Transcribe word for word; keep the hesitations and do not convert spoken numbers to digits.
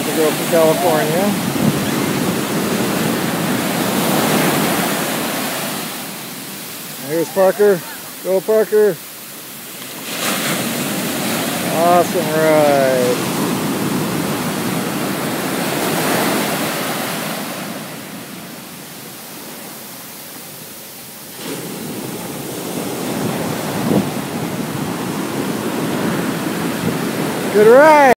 to go for California. Here's Parker. Go Parker. Awesome ride. Good ride.